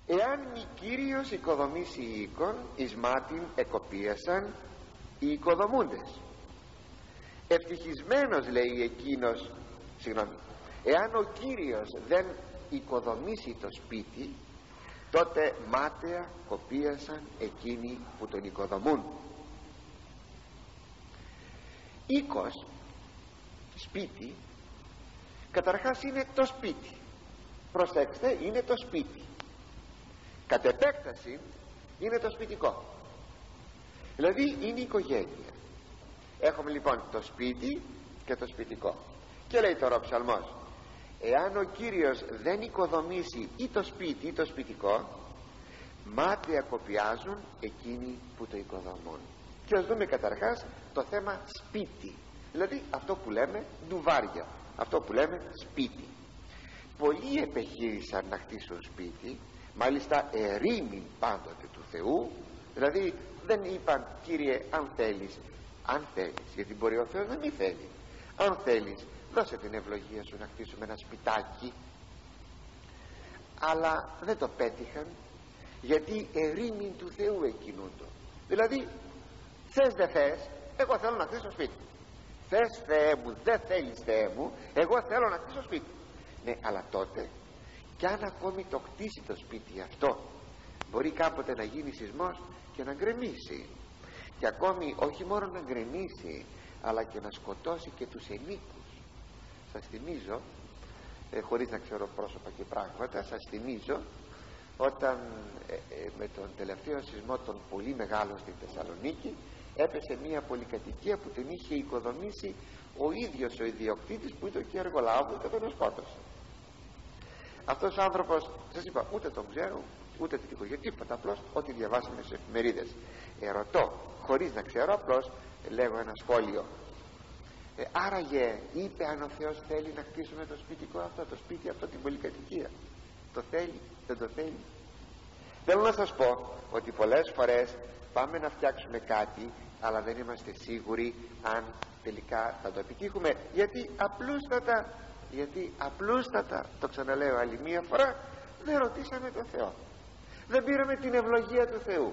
Εάν μη Κύριος οικοδομήσει οίκον, εις μάτιν εκοπίασαν οι οικοδομούντες. Ευτυχισμένος, λέει εκείνος, εάν ο Κύριος δεν οικοδομήσει το σπίτι, τότε μάταια κοπίασαν εκείνοι που τον οικοδομούν. Οίκος, σπίτι, καταρχάς είναι το σπίτι. Προσέξτε, είναι το σπίτι. Κατ' επέκταση είναι το σπιτικό, δηλαδή είναι η οικογένεια. Έχουμε λοιπόν το σπίτι και το σπιτικό. Και λέει τώρα ο ψαλμός, εάν ο Κύριος δεν οικοδομήσει ή το σπίτι ή το σπιτικό, μάταια κοπιάζουν εκείνοι που το οικοδομούν. Και ας δούμε καταρχάς το θέμα σπίτι, δηλαδή αυτό που λέμε ντουβάρια, αυτό που λέμε σπίτι. Πολλοί επεχείρησαν να χτίσουν σπίτι, μάλιστα ερήμην πάντοτε του Θεού, δηλαδή δεν είπαν Κύριε αν θέλεις, γιατί μπορεί ο Θεός να μην θέλει, αν θέλεις δώσε την ευλογία σου να χτίσουμε ένα σπιτάκι. Αλλά δεν το πέτυχαν, γιατί ερήμην του Θεού εκκινούντο. Δηλαδή θες δεν θες, εγώ θέλω να χτίσω σπίτι. Θες Θεέ μου, δεν θέλεις Θεέ μου, εγώ θέλω να χτίσω σπίτι. Ναι, αλλά τότε κι αν ακόμη το χτίσει το σπίτι αυτό, μπορεί κάποτε να γίνει σεισμός και να γκρεμίσει, και ακόμη όχι μόνο να γκρεμίσει, αλλά και να σκοτώσει και τους ενίκους. Σας θυμίζω, χωρίς να ξέρω πρόσωπα και πράγματα, σας θυμίζω όταν με τον τελευταίο σεισμό των πολύ μεγάλων στην Θεσσαλονίκη έπεσε μια πολυκατοικία που την είχε οικοδομήσει ο ίδιος ο ιδιοκτήτης, που ήταν και εργολάβο, και τον σκότωσε. Αυτός ο άνθρωπος, σας είπα, ούτε τον ξέρω ούτε την οικογένεια, τίποτα, απλώς ό,τι διαβάσαμε στις εφημερίδες. Ρωτώ χωρίς να ξέρω, απλώς λέγω ένα σχόλιο. Άραγε είπε αν ο Θεός θέλει να χτίσουμε το σπιτικό αυτό, το σπίτι αυτό, την πολυκατοικία, το θέλει, δεν το θέλει? Θέλω να σας πω ότι πολλές φορές πάμε να φτιάξουμε κάτι, αλλά δεν είμαστε σίγουροι αν τελικά θα το επιτύχουμε, γιατί απλούστατα, το ξαναλέω άλλη μία φορά, δεν ρωτήσαμε τον Θεό, δεν πήραμε την ευλογία του Θεού,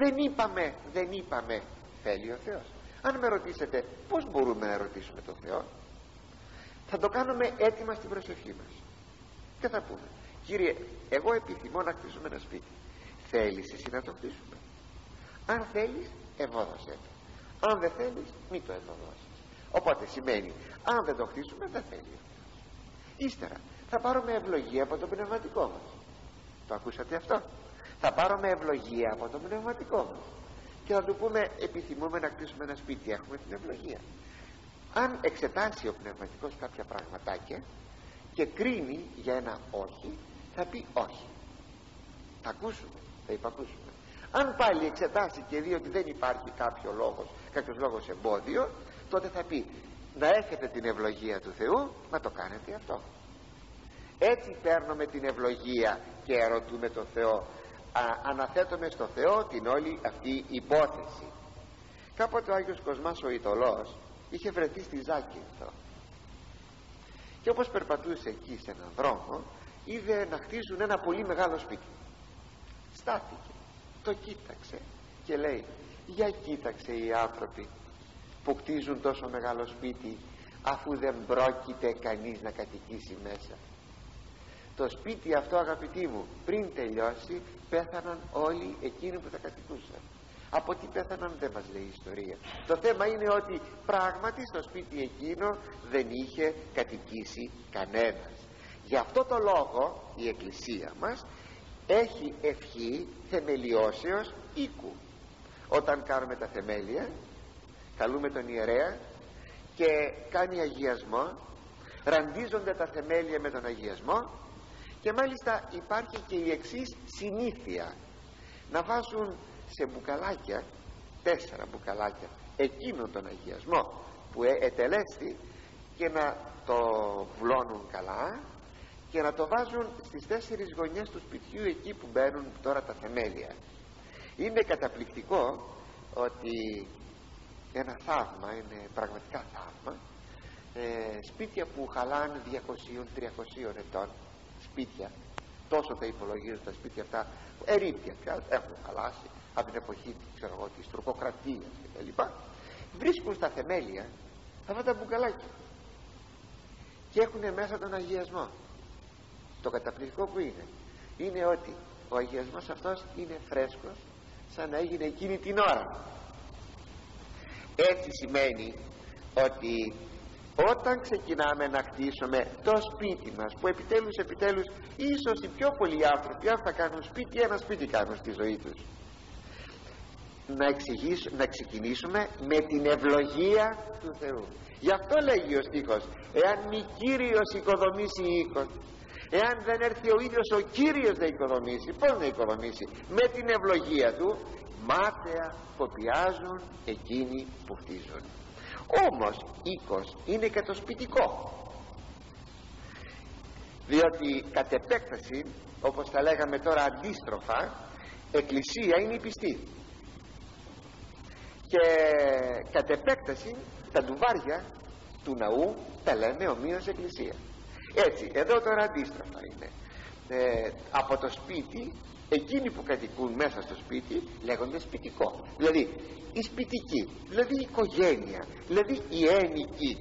δεν είπαμε θέλει ο Θεός. Αν με ρωτήσετε πώς μπορούμε να ρωτήσουμε τον Θεό, θα το κάνουμε έτοιμα στην προσευχή μας και θα πούμε Κύριε, εγώ επιθυμώ να χτίσουμε ένα σπίτι, θέλεις εσύ να το χτίσουμε? Αν θέλεις, ευόδωσέ το. Αν δεν θέλεις, μην το ευωδώσεις. Οπότε σημαίνει, αν δεν το χτίσουμε, δεν θέλει ο Θεός. Ύστερα θα πάρουμε ευλογία από το πνευματικό μας. Το ακούσατε αυτό? Θα πάρουμε ευλογία από το πνευματικό μας και θα του πούμε επιθυμούμε να χτίσουμε ένα σπίτι, έχουμε την ευλογία. Αν εξετάσει ο πνευματικός κάποια πραγματάκια και κρίνει για ένα όχι, θα πει όχι, θα ακούσουμε, θα υπακούσουμε. Αν πάλι εξετάσει και δει ότι δεν υπάρχει κάποιος λόγος εμπόδιο, τότε θα πει να έχετε την ευλογία του Θεού, να το κάνετε αυτό. Έτσι παίρνουμε την ευλογία και ερωτούμε τον Θεό, αναθέτουμε στο Θεό την όλη αυτή υπόθεση. Κάποτε ο Άγιος Κοσμάς ο Ιτωλός είχε βρεθεί στη Ζάκυνθο και όπως περπατούσε εκεί σε έναν δρόμο, είδε να χτίζουν ένα πολύ μεγάλο σπίτι. Στάθηκε, το κοίταξε και λέει, για κοίταξε οι άνθρωποι που χτίζουν τόσο μεγάλο σπίτι, αφού δεν πρόκειται κανείς να κατοικήσει μέσα. Το σπίτι αυτό, αγαπητοί μου, πριν τελειώσει πέθαναν όλοι εκείνοι που θα κατοικούσαν. Από τι πέθαναν δεν μας λέει η ιστορία. Το θέμα είναι ότι πράγματι στο σπίτι εκείνο δεν είχε κατοικήσει κανένας. Γι' αυτό το λόγο η Εκκλησία μας έχει ευχή θεμελιώσεως οίκου. Όταν κάνουμε τα θεμέλια, καλούμε τον ιερέα και κάνει αγιασμό, ραντίζονται τα θεμέλια με τον αγιασμό, και μάλιστα υπάρχει και η εξής συνήθεια, να βάζουν σε μπουκαλάκια, 4 μπουκαλάκια, εκείνον τον αγιασμό που ετελέστη, και να το βλώνουν καλά και να το βάζουν στις 4 γωνιές του σπιτιού, εκεί που μπαίνουν τώρα τα θεμέλια. Είναι καταπληκτικό ότι ένα θαύμα, είναι πραγματικά θαύμα, σπίτια που χαλάνε 200-300 ετών, σπίτια τόσο τα υπολογίζουν τα σπίτια αυτά, ερήπια πια, έχουν χαλάσει από την εποχή, ξέρω εγώ, της τουρκοκρατίας κτλ. Βρίσκουν στα θεμέλια αυτά τα μπουκαλάκια και έχουν μέσα τον αγιασμό. Το καταπληκτικό που είναι ότι ο αγιασμός αυτός είναι φρέσκος, σαν να έγινε εκείνη την ώρα. Έτσι σημαίνει ότι όταν ξεκινάμε να χτίσουμε το σπίτι μας, που επιτέλους ίσως οι πιο πολλοί άνθρωποι, αν θα κάνουν σπίτι, ένα σπίτι κάνουν στη ζωή τους, να ξεκινήσουμε με την ευλογία του Θεού. Γι' αυτό λέγει ο στίχος, εάν μη Κύριος οικοδομήσει οίκον, εάν δεν έρθει ο ίδιος ο Κύριος να οικοδομήσει, πώς να οικοδομήσει? Με την ευλογία του. Μάταια κοπιάζουν εκείνοι που χτίζουν. Όμως οίκος είναι και το σπιτικό, διότι κατ' επέκταση, όπως τα λέγαμε τώρα αντίστροφα, εκκλησία είναι η πιστή, και κατ' επέκταση τα ντουβάρια του ναού τα λέμε ομοίως εκκλησία. Έτσι, εδώ τώρα αντίστροφα είναι. Από το σπίτι, εκείνοι που κατοικούν μέσα στο σπίτι λέγονται σπιτικό, δηλαδή η σπιτική, δηλαδή η οικογένεια, δηλαδή η ένοικη.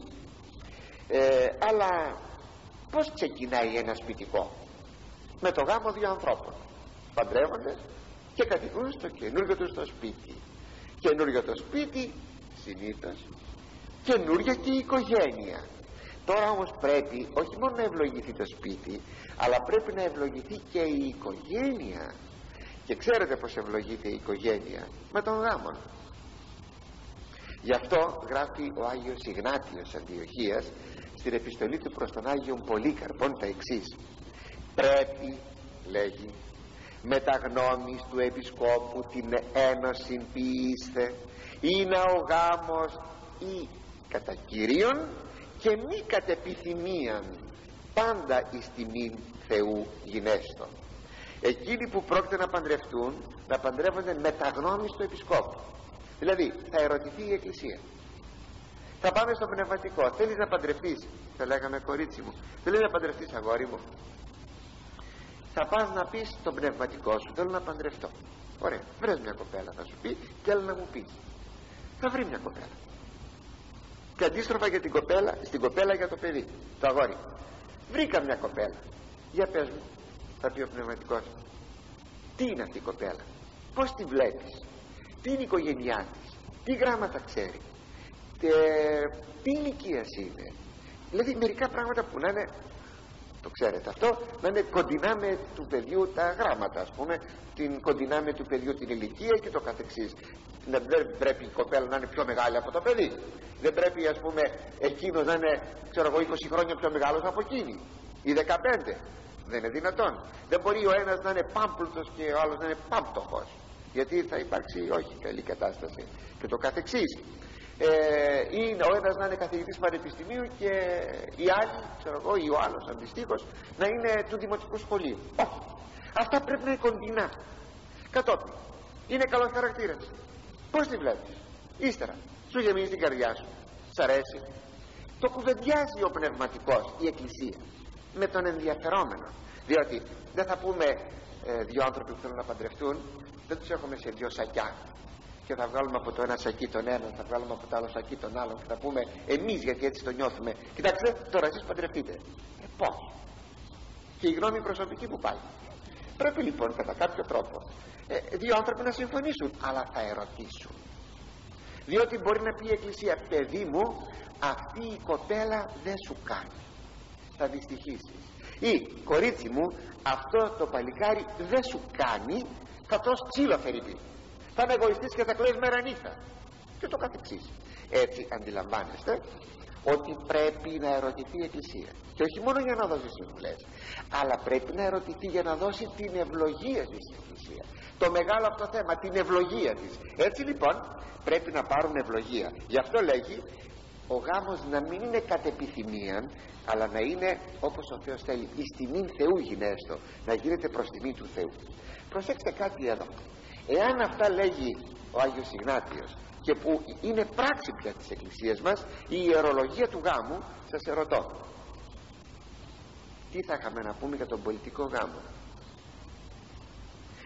Αλλά πως ξεκινάει ένα σπιτικό? Με το γάμο δύο ανθρώπων, παντρεύονται και κατοικούν στο καινούργιο τους το σπίτι. Καινούργιο το σπίτι συνήθως, καινούργια και η οικογένεια. Τώρα όμως πρέπει όχι μόνο να ευλογηθεί το σπίτι, αλλά πρέπει να ευλογηθεί και η οικογένεια. Και ξέρετε πως ευλογείται η οικογένεια? Με τον γάμο. Γι' αυτό γράφει ο Άγιος Ιγνάτιος Αντιοχίας στην επιστολή του προς τον Άγιον Πολύκαρπον τα εξής: πρέπει, λέγει, με τα γνώμης του Επισκόπου την ένωση ποιήστε, είναι ο γάμος ή κατά Κυρίον και μη κατ' επιθυμίαν, πάντα εις τιμήν Θεού γινέστο. Εκείνοι που πρόκειται να παντρευτούν, να παντρεύονται με τα γνώμης του Επισκόπου. Δηλαδή θα ερωτηθεί η Εκκλησία, θα πάμε στο πνευματικό. Θέλεις να παντρευτείς? Θα λέγαμε, κορίτσι μου, θέλεις να παντρευτείς, αγόρι μου? Θα πας να πεις στον πνευματικό σου, θέλω να παντρευτώ. Ωραία, βρες μια κοπέλα, θα σου πει, και έλα να μου πεις. Θα βρει μια κοπέλα. Και αντίστροφα για την κοπέλα, στην κοπέλα για το παιδί, το αγόρι. Βρήκα μια κοπέλα, για πες μου, θα πει ο πνευματικός, τι είναι αυτή η κοπέλα, πώς τη βλέπεις, τι είναι η οικογένειά της, τι γράμματα ξέρει, τι ηλικία είναι. Δηλαδή μερικά πράγματα που να είναι, το ξέρετε αυτό, να είναι κοντινά με του παιδιού τα γράμματα, ας πούμε, κοντινά με του παιδιού την ηλικία και το καθεξής. Δεν πρέπει η κοπέλα να είναι πιο μεγάλη από το παιδί, δεν πρέπει, ας πούμε, εκείνος να είναι, ξέρω εγώ, 20 χρόνια πιο μεγάλος από εκείνη, ή 15. Δεν είναι δυνατόν. Δεν μπορεί ο ένας να είναι πάμπλουτος και ο άλλος να είναι πάμπτωχος, γιατί θα υπάρξει όχι καλή κατάσταση και το καθεξής. Ή ο ένας να είναι καθηγητής πανεπιστημίου και οι άλλοι, ξέρω εγώ, ή ο άλλος αντιστοίχως να είναι του δημοτικού σχολείου. Όχι, αυτά πρέπει να είναι κοντινά. Κατόπιν είναι καλός χαρακτήρας, πώς τη βλέπεις? Ύστερα σου γεμίζει την καρδιά σου, σ' αρέσει? Το κουβεντιάζει ο πνευματικός, η Εκκλησία, με τον ενδιαφερόμενο. Διότι δεν θα πούμε δύο άνθρωποι που θέλουν να παντρευτούν, δεν τους έχουμε σε δύο σακιά και θα βγάλουμε από το ένα σακί τον έναν, θα βγάλουμε από το άλλο σακί τον άλλον και θα πούμε εμείς, γιατί έτσι το νιώθουμε, κοιτάξτε τώρα εσείς παντρευτείτε. Πώς? Και η γνώμη προσωπική που πάει. Πρέπει λοιπόν κατά κάποιο τρόπο δύο άνθρωποι να συμφωνήσουν, αλλά θα ερωτήσουν. Διότι μπορεί να πει η Εκκλησία, παιδί μου, αυτή η κοπέλα δεν σου κάνει, θα δυστυχήσεις. Ή κορίτσι μου, αυτό το παλικάρι δεν σου κάνει, θα τρως ξύλο φερρυπή, θα είναι εγωιστής και θα κλαις μέρα νύχτα και το καθεξής. Έτσι αντιλαμβάνεστε ότι πρέπει να ερωτηθεί η Εκκλησία, και όχι μόνο για να δώσει συμβουλές, αλλά πρέπει να ερωτηθεί για να δώσει την ευλογία της Εκκλησία, το μεγάλο αυτό θέμα, την ευλογία της. Έτσι λοιπόν πρέπει να πάρουν ευλογία. Γι' αυτό λέγει ο γάμος να μην είναι κατ' επιθυμίαν, αλλά να είναι όπως ο Θεός θέλει, εις τιμήν Θεού γινέστο, να γίνεται προς τιμή του Θεού. Προσέξτε κάτι εδώ, εάν αυτά λέγει ο Άγιος Ιγνάτιος και που είναι πράξη πια της Εκκλησίας μας, η ιερολογία του γάμου, σας ερωτώ, τι θα είχαμε να πούμε για τον πολιτικό γάμο?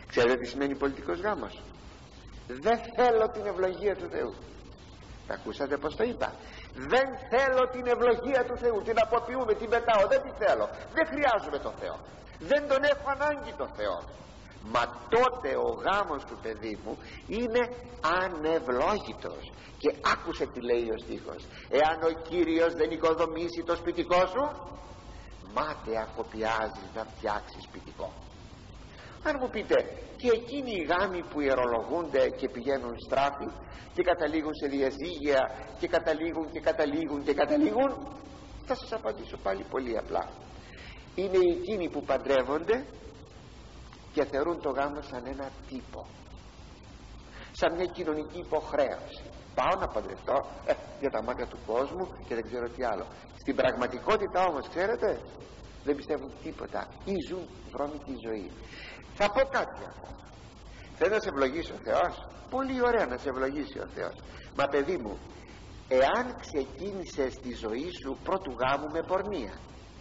Ξέρετε τι σημαίνει πολιτικός γάμος? Δεν θέλω την ευλογία του Θεού. Τα ακούσατε πως το είπα? Δεν θέλω την ευλογία του Θεού, την αποποιούμε, την πετάω, δεν τη θέλω, δεν χρειάζομαι το Θεό, δεν τον έχω ανάγκη το Θεό. Μα τότε ο γάμος του, παιδί μου, είναι ανευλόγητος. Και άκουσε τι λέει ο στίχος: εάν ο Κύριος δεν οικοδομήσει το σπιτικό σου, μάταια κοπιάζεις να φτιάξεις σπιτικό. Αν μου πείτε, και εκείνοι οι γάμοι που ιερολογούνται και πηγαίνουν στράφη και καταλήγουν σε διαζύγια και καταλήγουν, θα σας απαντήσω πάλι πολύ απλά. Είναι εκείνοι που παντρεύονται και θεωρούν το γάμο σαν ένα τύπο, σαν μια κοινωνική υποχρέωση. Πάω να παντρευτώ για τα μάτια του κόσμου και δεν ξέρω τι άλλο. Στην πραγματικότητα όμως, ξέρετε, δεν πιστεύουν τίποτα ή ζουν βρώμικη ζωή. Θα πω κάτι ακόμα. Θέλει να σε ευλογήσει ο Θεός, πολύ ωραία να σε ευλογήσει ο Θεός. Μα παιδί μου, εάν ξεκίνησες τη ζωή σου πρώτου γάμου με πορνεία,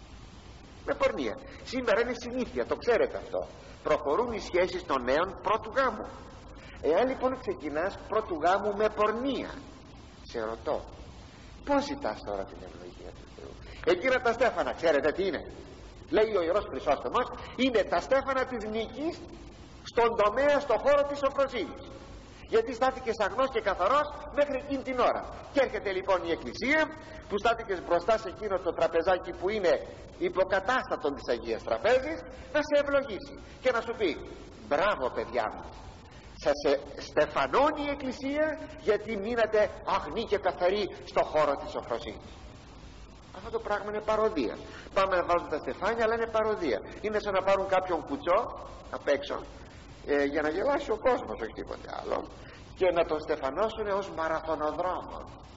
σήμερα είναι συνήθεια, το ξέρετε αυτό, προχωρούν οι σχέσεις των νέων πρώτου γάμου. Εάν λοιπόν ξεκινάς πρώτου γάμου με πορνεία, σε ρωτώ, πώς ζητάς τώρα την ευλογία του Θεού? Εκείνα τα στέφανα, ξέρετε τι είναι? Λέει ο Ιερός Χρυσόστομος, είναι τα στέφανα της νίκης στον τομέα, στον χώρο της σοφροσύνης. Γιατί στάθηκες αγνός και καθαρός μέχρι εκείνη την ώρα. Και έρχεται λοιπόν η Εκκλησία που στάθηκες μπροστά σε εκείνο το τραπεζάκι που είναι υποκατάστατον της Αγίας Τραπέζης, να σε ευλογήσει και να σου πει: μπράβο παιδιά μου, σας στεφανώνει η Εκκλησία γιατί μείνατε αγνοί και καθαροί στον χώρο της σοφροσύνης. Αυτό το πράγμα είναι παροδία. Πάμε να βάζουν τα στεφάνια, αλλά είναι παροδία. Είναι σαν να πάρουν κάποιον κουτσό απ' έξω για να γελάσει ο κόσμος, όχι τίποτε άλλο, και να τον στεφανώσουν ως μαραθωνοδρόμο.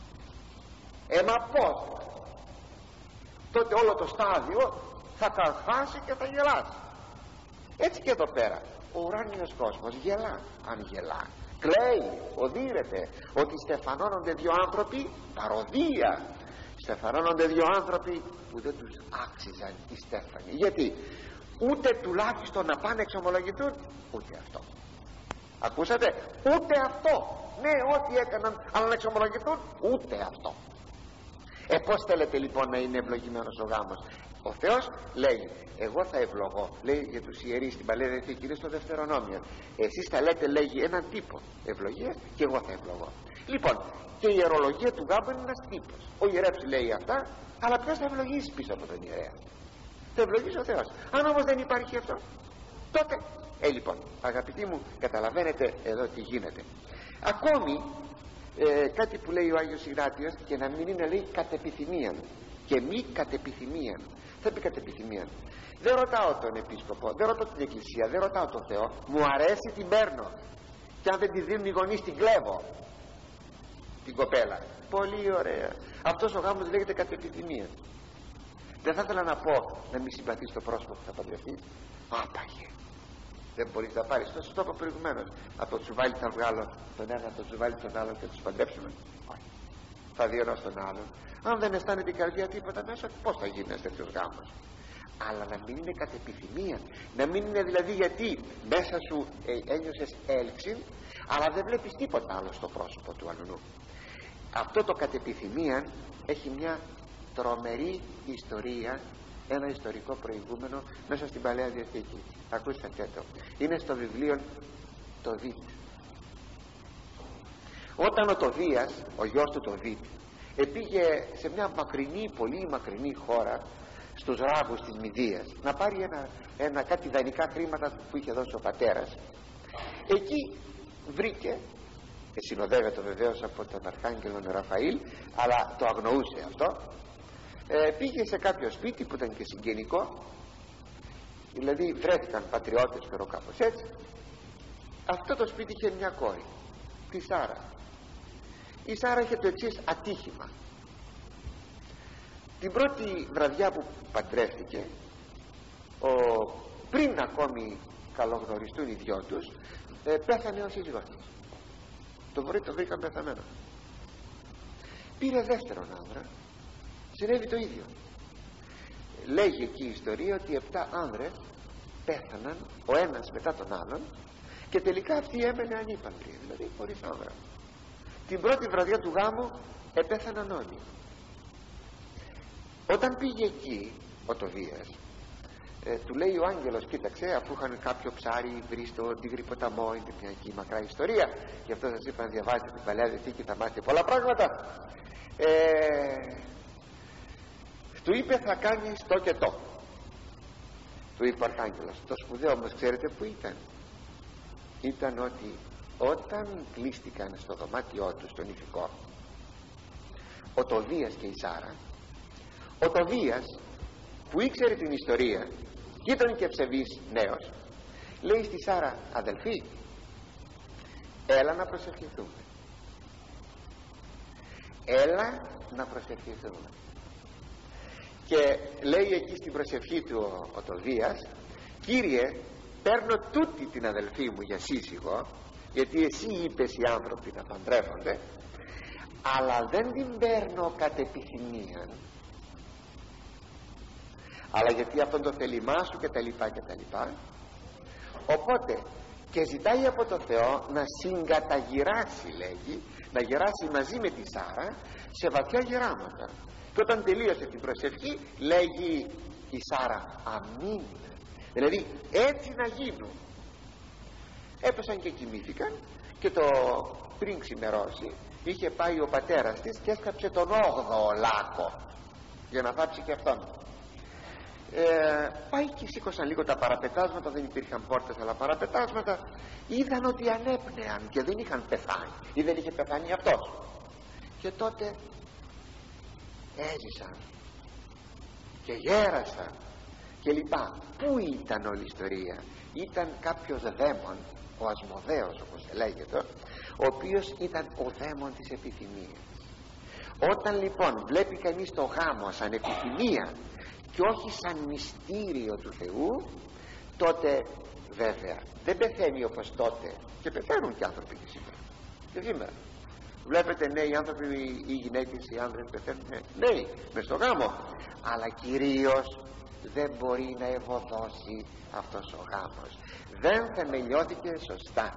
Μα πώς? Τότε όλο το στάδιο θα καρφάσει και θα γελάσει. Έτσι και εδώ πέρα ο ουράνιος κόσμος γελά. Αν γελά, κλαίει, οδύρεται ότι στεφανώνονται δύο άνθρωποι, παροδία. Στεφανώνονται δύο άνθρωποι που δεν τους άξιζαν οι στέφανοι. Γιατί? Ούτε τουλάχιστον να πάνε εξομολογηθούν, ούτε αυτό. Ακούσατε? Ούτε αυτό. Ναι, ό,τι έκαναν, αλλά να εξομολογηθούν, ούτε αυτό. Πώς θέλετε λοιπόν να είναι ευλογημένος ο γάμος? Ο Θεός λέει: εγώ θα ευλογώ, λέει για τους ιερείς στην Παλαιά Διαθήκη, είναι στο Δευτερονόμιο. Εσείς θα λέτε, λέγει, έναν τύπο ευλογίας και εγώ θα ευλογώ. Λοιπόν, και η ιερολογία του γάμου είναι ένας τύπος. Ο ιερεύς λέει αυτά, αλλά ποιος θα ευλογήσει πίσω από τον ιερέα? Θα ευλογήσει ο Θεός. Αν όμως δεν υπάρχει αυτό, τότε λοιπόν, αγαπητοί μου, καταλαβαίνετε εδώ τι γίνεται. Ακόμη κάτι που λέει ο Άγιος Ιγνάτιος, και να μην είναι, λέει, κατ' επιθυμίαν και μη κατ' επιθυμίαν. Θα πει κατ' επιθυμίαν. Δεν ρωτάω τον επίσκοπο, δεν ρωτάω την Εκκλησία, δεν ρωτάω τον Θεό. Μου αρέσει, την παίρνω. Και αν δεν τη δίνουν οι γονείς, την κλέβω την κοπέλα. Πολύ ωραία. Αυτός ο γάμος λέγεται κατ' επιθυμία. Δεν θα ήθελα να πω να μη συμπαθείς το πρόσωπο που θα παντρευτεί. Άπαγε. Δεν μπορείς να πάρεις, τόσο το είπα προηγουμένως, από το τσουβάλι θα βγάλω τον ένα, από το τσουβάλι τον άλλο και τους παντρέψουμε. Όχι. Θα δει ένας τον άλλον. Αν δεν αισθάνεται η καρδιά τίποτα μέσα, πώς θα γίνει ένας τέτοιος γάμος? Αλλά να μην είναι κατ' επιθυμία. Να μην είναι δηλαδή γιατί μέσα σου ένιωσες έλξη, αλλά δεν βλέπεις τίποτα άλλο στο πρόσωπο του αλλού. Αυτό το κατ' επιθυμία έχει μια τρομερή ιστορία, ένα ιστορικό προηγούμενο μέσα στην Παλαιά Διαθήκη. Ακούσατε το. Είναι στο βιβλίο το Δίτ. Όταν ο Τοβίας, ο γιος του το Δίτ, πήγε σε μια μακρινή, πολύ μακρινή χώρα, στους ράβους της Μηδίας, να πάρει κάτι δανεικά χρήματα που είχε δώσει ο πατέρας. Εκεί βρήκε, συνοδεύεται βεβαίως από τον Αρχάγγελο Ραφαήλ, αλλά το αγνοούσε αυτό, πήγε σε κάποιο σπίτι που ήταν και συγγενικό, δηλαδή βρέθηκαν πατριώτες, pero κάπως έτσι. Αυτό το σπίτι είχε μια κόρη, τη Σάρα. Η Σάρα είχε το εξής ατύχημα. Την πρώτη βραδιά που παντρεύτηκε, πριν ακόμη καλογνωριστούν οι δυο τους, πέθανε ο σύζυγός της. Το βρήκαν πεθαμένο. Πήρε δεύτερον άνδρα, συνέβη το ίδιο. Λέγει εκεί η ιστορία ότι 7 άνδρες πέθαναν ο ένας μετά τον άλλον, και τελικά αυτή έμενε ανύπαντρη, δηλαδή χωρίς άνδρα. Την πρώτη βραδιά του γάμου επέθαναν όλοι. Όταν πήγε εκεί ο Τοβίας, του λέει ο άγγελος, κοίταξε, αφού είχαν κάποιο ψάρι βρει στον Τίγρη ποταμό, είναι μια εκεί μακρά ιστορία, γι' αυτό σας είπα να διαβάσετε την Παλαιά Διαθήκη, θα μάθετε πολλά πράγματα. Του είπε θα κάνεις το και το, του είπε ο Αρχάγγελος. Το σπουδαίο όμως ξέρετε που ήταν? Ήταν ότι όταν κλείστηκαν στο δωμάτιό του στον Ηφικό ο Τοβίας και η Σάρα, ο Τοβίας που ήξερε την ιστορία και ήταν και ψευής νέος, λέει στη Σάρα, αδελφή, έλα να προσευχηθούμε, έλα να προσευχηθούμε. Και λέει εκεί στην προσευχή του ο Τοβίας, Κύριε, παίρνω τούτη την αδελφή μου για σύζυγο, γιατί εσύ είπες οι άνθρωποι να παντρεύονται, αλλά δεν την παίρνω κατ' επιθυμία, αλλά γιατί αυτό το θέλημά σου και τα λοιπά και τα λοιπά. Οπότε και ζητάει από το Θεό να συγκαταγυράσει, λέγει, να γεράσει μαζί με τη Σάρα σε βαθιά γεράματα. Και όταν τελείωσε την προσευχή, λέγει η Σάρα αμήν, δηλαδή έτσι να γίνουν. Έπεσαν και κοιμήθηκαν, και το πριν ξημερώσει είχε πάει ο πατέρας της και έσκαψε τον 8ο λάκκο για να θάψει και αυτόν. Πάει και σήκωσαν λίγο τα παραπετάσματα, δεν υπήρχαν πόρτες αλλά παραπετάσματα, είδαν ότι ανέπνεαν και δεν είχαν πεθάνει ή δεν είχε πεθάνει αυτός, και τότε έζησαν και γέρασαν και λοιπά. Πού ήταν όλη η ιστορία? Ήταν κάποιος δαίμον, ο Ασμοδέος όπως λέγεται, ο οποίος ήταν ο δαίμον της επιθυμίας. Όταν λοιπόν βλέπει κανείς το γάμο σαν επιθυμία και όχι σαν μυστήριο του Θεού, τότε βέβαια δεν πεθαίνει όπως τότε, και πεθαίνουν και άνθρωποι και σήμερα. Και σήμερα βλέπετε νέοι άνθρωποι, οι γυναίκες, οι άνδρες πεθαίνουν νέοι μες στο γάμο, αλλά κυρίως δεν μπορεί να ευωδώσει αυτός ο γάμος, δεν θεμελιώθηκε σωστά.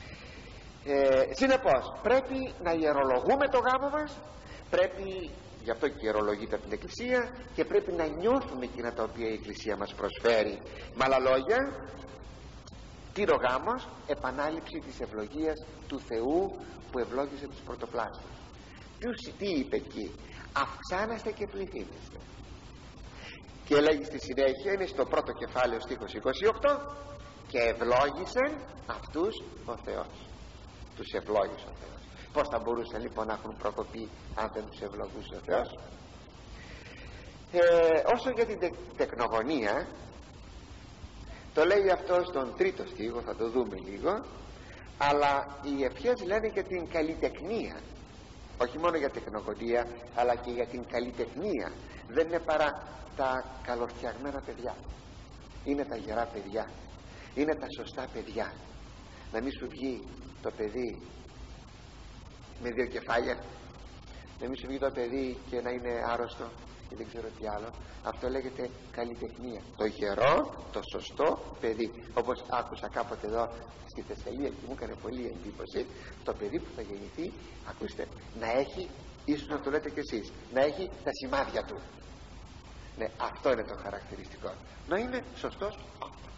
Συνεπώς πρέπει να ιερολογούμε το γάμο μας, πρέπει, γι' αυτό και ιερολογείται από την Εκκλησία, και πρέπει να νιώθουμε εκείνα τα οποία η Εκκλησία μας προσφέρει. Με άλλα λόγια, τι είναι ο γάμος? Επανάληψη της ευλογίας του Θεού που ευλόγησε τους πρωτοπλάστους. Τι είπε εκεί? Αυξάνεστε και πληθύνεστε. Και λέγει στη συνέχεια, είναι στο πρώτο κεφάλαιο στίχος 28, και ευλόγησε αυτούς ο Θεός. Τους ευλόγησε ο Θεός. Πώς θα μπορούσαν λοιπόν να έχουν προκοπεί αν δεν τους ευλογούσε ο Θεός? Όσο για την τεκνογωνία, το λέει αυτό στον 3ο στίχο, θα το δούμε λίγο, αλλά οι ευχές λένε και την καλλιτεχνία, όχι μόνο για τεκνογωνία αλλά και για την καλλιτεχνία. Δεν είναι παρά τα καλοφτιαγμένα παιδιά, είναι τα γερά παιδιά, είναι τα σωστά παιδιά. Να μην σου βγει το παιδί με 2 κεφάλια, να μην σου βγει το παιδί και να είναι άρρωστο και δεν ξέρω τι άλλο. Αυτό λέγεται καλλιτεχνία, το γερό, το σωστό παιδί. Όπως άκουσα κάποτε εδώ στη Θεσσαλία και μου έκανε πολύ εντύπωση, το παιδί που θα γεννηθεί, ακούστε, να έχει, ίσως να το λέτε κι εσείς, να έχει τα σημάδια του. Ναι, αυτό είναι το χαρακτηριστικό, να είναι σωστός